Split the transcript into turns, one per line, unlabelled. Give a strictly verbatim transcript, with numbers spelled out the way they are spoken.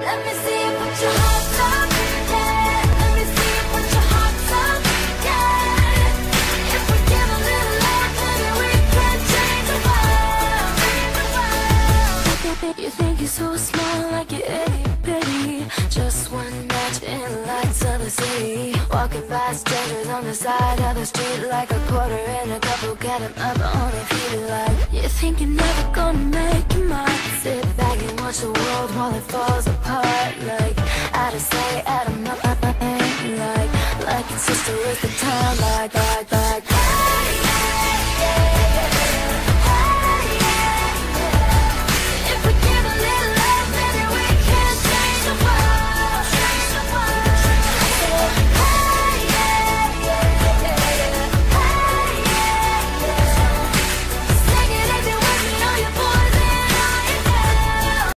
Let me see you put your heart up, yeah. Let me see you put your heart up, yeah. If we give a little love, maybe we can change the world, change the world. You think you're so small, like you're itty bitty, just one match in the lights of the city. Walking by strangers on the side of the street, like a quarter in a couple, get 'em up on their feet. Like you think you're never gonna make it, might sit back and watch the world while it falls apart. Like out of sight, out of mind. Like like it's just a waste of time. Like like